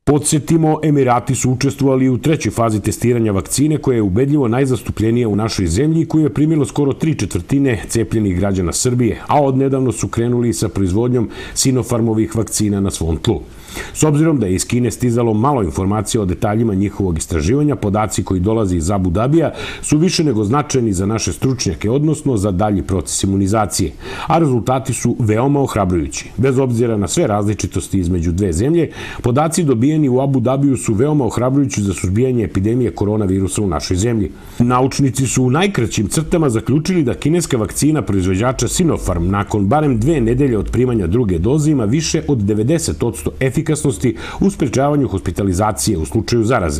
Podsjetimo, Emirati su učestvovali u trećoj fazi testiranja vakcine koja je ubedljivo najzastupljenija u našoj zemlji i koju je primilo skoro 3/4 cepljenih građana Srbije, a odnedavno su krenuli sa proizvodnjom Sinopharmovih vakcina na svom tlu. S obzirom da je iz Kine stizalo malo informacija o detaljima njihovog istraživanja, podaci koji dolaze iz Abu Dabija su više nego značajni za naše stručnjake, odnosno za dalji proces imunizacije, a rezultati su veoma ohrabrujući. Bez obzira na sve različitosti između dve zemlje, podaci dobijeni u Abu Dabiju su veoma ohrabrujući za suzbijanje epidemije koronavirusa u našoj zemlji. Naučnici su u najkraćim crtama zaključili da kineska vakcina proizvođača Sinopharm nakon barem 2 nedelje od primanja druge doze ima više od 90% efikasnosti u sprečavanju hospitalizacije u slučaju zaraze,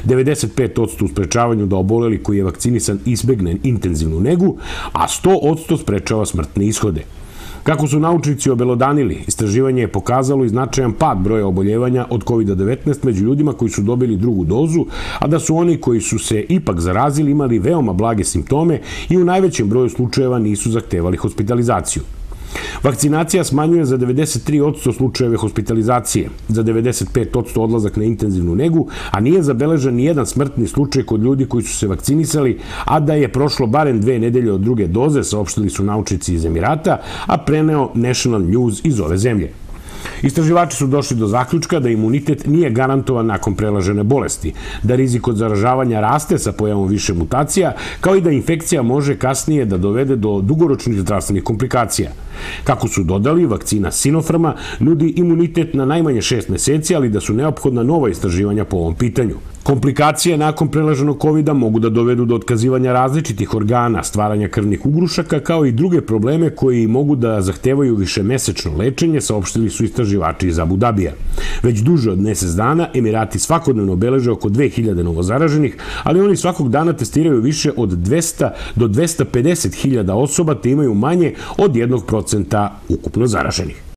95% u sprečavanju da oboleli koji je vakcinisan izbegne intenzivnu negu, a 100% sprečava smrtne ishode. Kako su naučnici obelodanili, istraživanje je pokazalo i značajan pad broja oboljevanja od COVID-19 među ljudima koji su dobili drugu dozu, a da su oni koji su se ipak zarazili imali veoma blage simptome i u najvećem broju slučajeva nisu zahtevali hospitalizaciju. Vakcinacija smanjuje za 93% slučajeve hospitalizacije, za 95% odlazak na intenzivnu negu, a nije zabeležen nijedan smrtni slučaj kod ljudi koji su se vakcinisali, a da je prošlo barem 2 nedelje od druge doze, saopštili su naučnici iz Emirata, a preneo National News iz ove zemlje. Istraživači su došli do zaključka da imunitet nije garantovan nakon prelažene bolesti, da rizik od zaražavanja raste sa pojavom više mutacija, kao i da infekcija može kasnije da dovede do dugoročnih zdravstvenih komplikacija. Kako su dodali, vakcina Sinopharma nudi imunitet na najmanje 6 meseci, ali da su neophodna nova istraživanja po ovom pitanju. Komplikacije nakon prelaženog COVID-a mogu da dovedu do otkazivanja različitih organa, stvaranja krvnih ugrušaka, kao i druge probleme koji mogu da zahtevaju višemesečno lečenje, saopštili su istraživači iz Abu Dabija. Već duže od mesec dana Emirati svakodnevno beleže oko 2000 novozaraženih, ali oni svakog dana testiraju više od 200 do 250 hiljada osoba te imaju manje od 1% ukupno zaraženih.